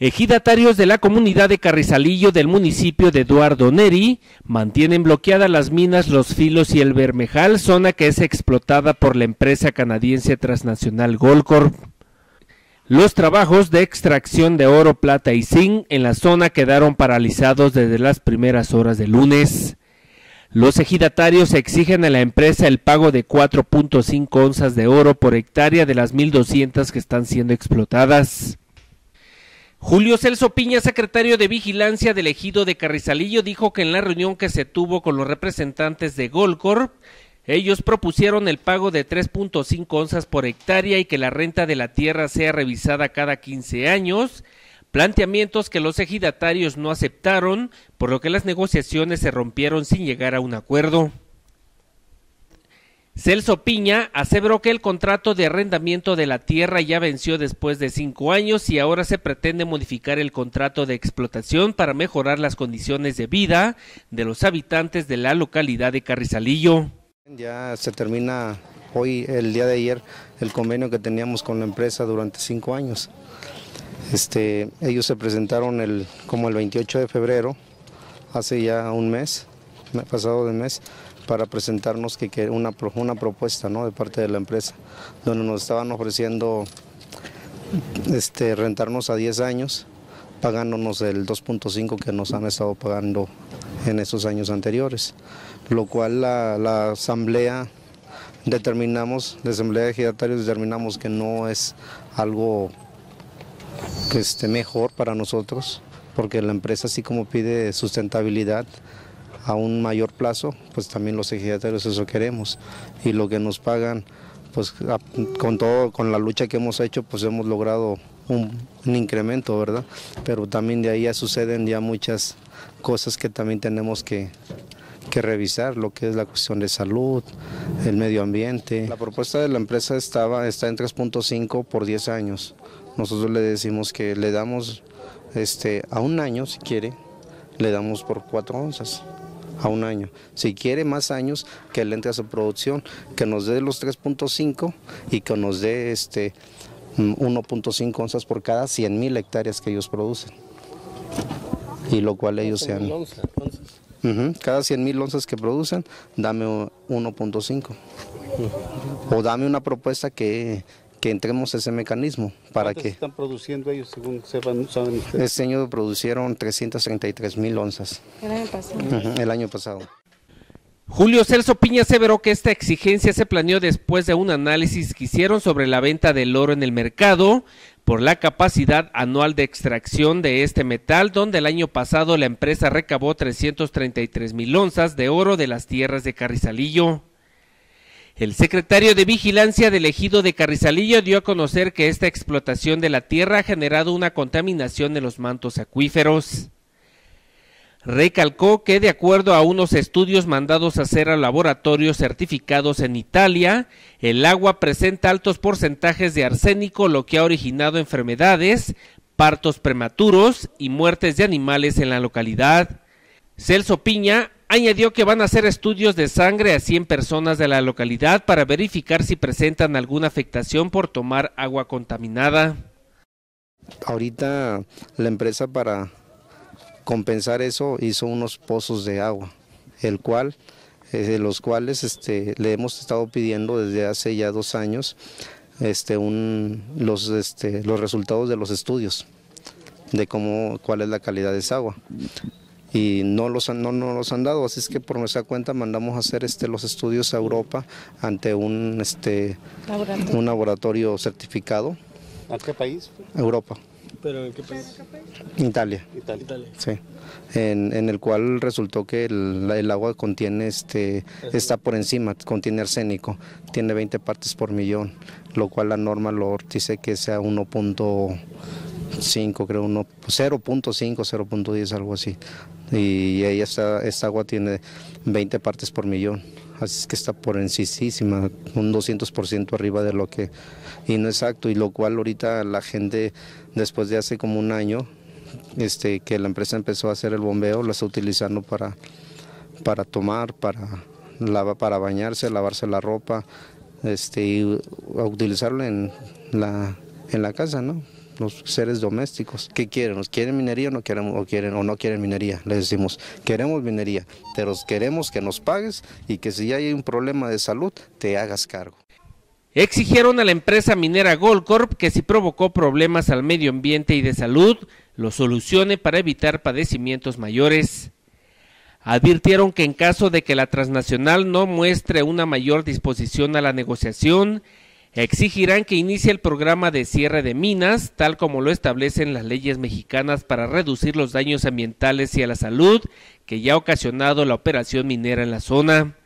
Ejidatarios de la comunidad de Carrizalillo del municipio de Eduardo Neri mantienen bloqueadas las minas Los Filos y el Bermejal, zona que es explotada por la empresa canadiense transnacional Goldcorp. Los trabajos de extracción de oro, plata y zinc en la zona quedaron paralizados desde las primeras horas del lunes. Los ejidatarios exigen a la empresa el pago de 4.5 onzas de oro por hectárea de las 1,200 que están siendo explotadas. Julio Celso Piña, secretario de Vigilancia del Ejido de Carrizalillo, dijo que en la reunión que se tuvo con los representantes de Goldcorp, ellos propusieron el pago de 3.5 onzas por hectárea y que la renta de la tierra sea revisada cada 15 años, planteamientos que los ejidatarios no aceptaron, por lo que las negociaciones se rompieron sin llegar a un acuerdo. Celso Piña aseveró que el contrato de arrendamiento de la tierra ya venció después de 5 años y ahora se pretende modificar el contrato de explotación para mejorar las condiciones de vida de los habitantes de la localidad de Carrizalillo. Ya se termina hoy, el día de ayer, el convenio que teníamos con la empresa durante 5 años. Ellos se presentaron como el 28 de febrero, hace ya un mes, pasado de mes, para presentarnos una propuesta, ¿no?, de parte de la empresa, donde nos estaban ofreciendo rentarnos a 10 años, pagándonos el 2.5 que nos han estado pagando en esos años anteriores, lo cual la asamblea de ejidatarios determinamos que no es algo mejor para nosotros, porque la empresa, así como pide sustentabilidad a un mayor plazo, pues también los ejidatarios eso queremos, y lo que nos pagan, pues con la lucha que hemos hecho, pues hemos logrado un incremento, ¿verdad? Pero también de ahí ya suceden ya muchas cosas que también tenemos que revisar, lo que es la cuestión de salud, el medio ambiente. La propuesta de la empresa está en 3.5 por 10 años. Nosotros le decimos que le damos a un año, si quiere, le damos por 4 onzas. A un año. Si quiere más años, que le entre a su producción, que nos dé los 3.5 y que nos dé 1.5 onzas por cada 100,000 hectáreas que ellos producen. Y lo cual ellos sean... Cada 100,000 onzas que producen, dame 1.5. O dame una propuesta que entremos a ese mecanismo para que... están produciendo ellos, según saben ustedes? Este año producieron 333,000 onzas. El año pasado. El año pasado. Julio Celso Piña aseveró que esta exigencia se planeó después de un análisis que hicieron sobre la venta del oro en el mercado por la capacidad anual de extracción de este metal, donde el año pasado la empresa recabó 333,000 onzas de oro de las tierras de Carrizalillo. El secretario de Vigilancia del Ejido de Carrizalillo dio a conocer que esta explotación de la tierra ha generado una contaminación en los mantos acuíferos. Recalcó que de acuerdo a unos estudios mandados a hacer a laboratorios certificados en Italia, el agua presenta altos porcentajes de arsénico, lo que ha originado enfermedades, partos prematuros y muertes de animales en la localidad. Celso Piña añadió que van a hacer estudios de sangre a 100 personas de la localidad para verificar si presentan alguna afectación por tomar agua contaminada. Ahorita la empresa, para compensar eso, hizo unos pozos de agua, de los cuales le hemos estado pidiendo desde hace ya 2 años los resultados de los estudios de cuál es la calidad de esa agua. Y no nos han dado, así es que por nuestra cuenta mandamos a hacer los estudios a Europa ante un laboratorio certificado. ¿A qué país? Europa. ¿Pero en qué país? Italia. Sí. En el cual resultó que el agua contiene, está por encima, contiene arsénico, tiene 20 partes por millón, lo cual la norma lo dice que sea 1.5, creo, 0.5, 0.10, algo así. Y esta agua tiene 20 partes por millón, así es que está por encima, un 200% arriba de lo que, y no exacto, y lo cual ahorita la gente, después de hace como un año, que la empresa empezó a hacer el bombeo, lo está utilizando para tomar, para bañarse, lavarse la ropa, y a utilizarlo en la casa, ¿no? los seres domésticos. ¿Qué quieren? ¿Quieren minería o no quieren minería? Les decimos, queremos minería, pero queremos que nos pagues y que si hay un problema de salud, te hagas cargo. Exigieron a la empresa minera Goldcorp que si provocó problemas al medio ambiente y de salud, lo solucione para evitar padecimientos mayores. Advirtieron que en caso de que la transnacional no muestre una mayor disposición a la negociación, exigirán que inicie el programa de cierre de minas, tal como lo establecen las leyes mexicanas para reducir los daños ambientales y a la salud que ya ha ocasionado la operación minera en la zona.